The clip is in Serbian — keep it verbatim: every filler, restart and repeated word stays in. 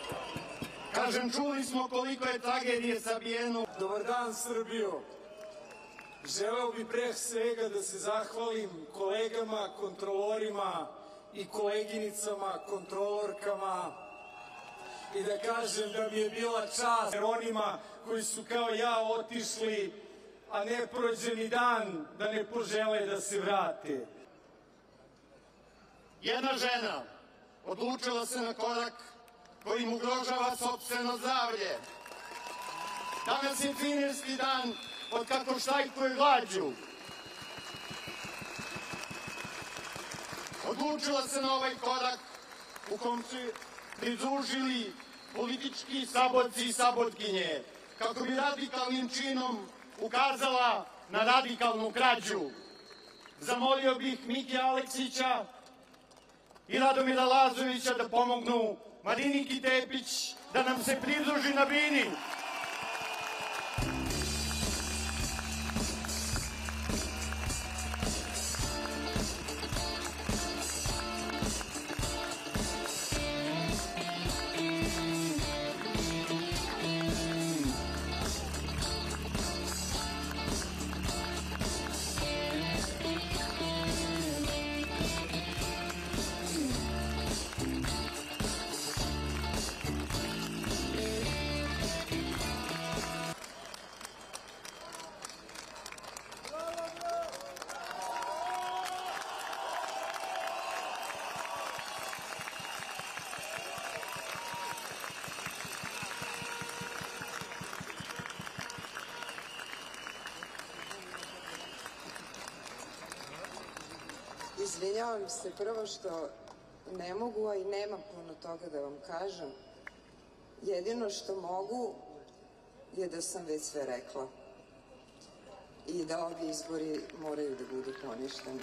Kažem, čuli smo koliko je tragedije sabijeno. Dobar dan, Srbijo. Želeo bi pre svega da se zahvalim kolegama, kontrolorima i koleginicama, kontrolorkama i da kažem da mi je bila čast onima koji su kao ja otišli, a ne prođe ni dan da ne požele da se vrate. Jedna žena odlučila se na korak kojim ugrožava sopstveno zdravlje. Danas je trinaesti dan od kako štrajkuje glađu. Odlučila se na ovaj korak u kom su pridružili politički saborci i sabotkinje, kako bi radikalnim činom ukazala na radikalnu krađu. Zamolio bih Mike Aleksića i Radomira Lazovića da pomognu Mariniki Tepić da nam se pridruži na bini. Izvinjavam se prvo što ne mogu, a i nema puno toga da vam kažem. Jedino što mogu je da sam već sve rekla i da ovi izbori moraju da budu poništeni.